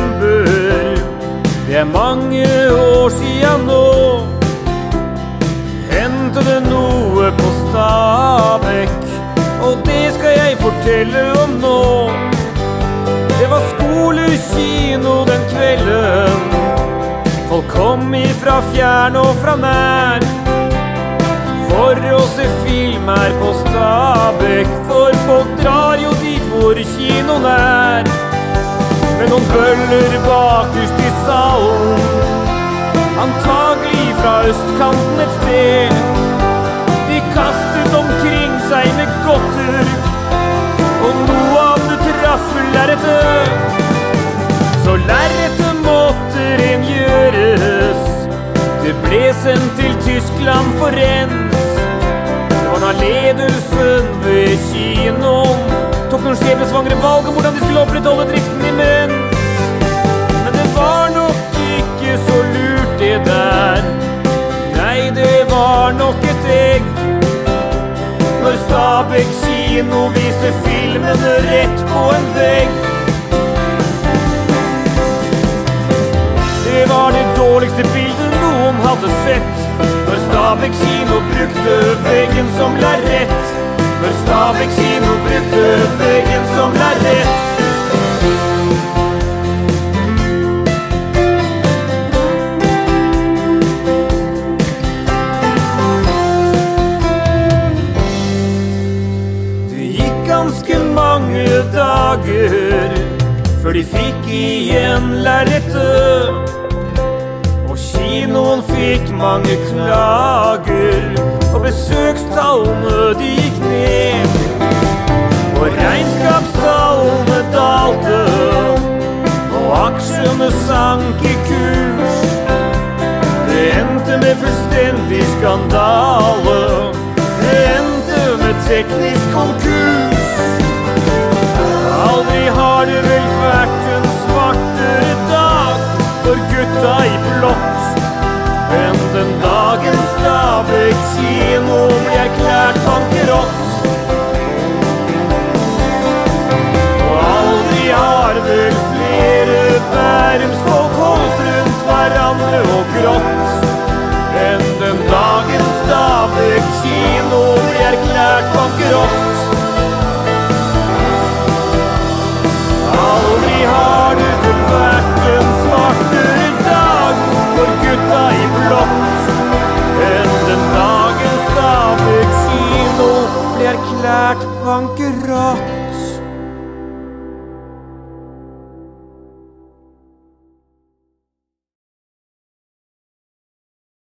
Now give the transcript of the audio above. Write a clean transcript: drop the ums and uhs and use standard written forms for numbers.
november. Det mange år siden nå. Hendte det noe på Stabekk, og det skal jeg fortelle om nå. Det var skolekino den kvelden. Folk kom ifra fjern og fra nær for å se film her på Stabekk, for folk drar jo dit hvor kinoen er. Med noen bøller bakerst i salen, antagelig fra østkanten et sted. De kastet omkring seg med godter, og noe av det traff lerretet. Så lerretet måtte rengjøres. Det ble sendt til Tyskland for rens. Det var da ledelsen ved kinoen tok noen skjebnesvangre valg om hvordan de skulle opprettholde driften imens. Men det var nok ikke så lurt det der. Nei, det var nok et egg. Når Stabekk kino viste filmene rett på en vegg. Det var det dårligste bildet noen hadde sett. Når Stabekk kino brukte veggen som lerret. Når Stabekk kino brukte veggen som lerret. Det gikk ganske mange dager før de fikk igjen lerretet. Og kinoen fikk mange klager, og besøkstallene de gikk ned. Og regnskapstallene dalte, og aksjene sank i kurs. Det endte med fullstendig skandale. Det endte med teknisk konkurs. Aldri har det vel vært en svartere dag for gutta i blått enn den dagen Stabekk kino ble erklært bankerott. Og aldri har vel flere Bærumsfolk holdt rundt hverandre og grått enn den dagen Stabekk kino ble erklært bankerott. Aldri har det vel vært en svartere dag for gutta i blått enn den dagen Stabekk kino ble erklært bankerott.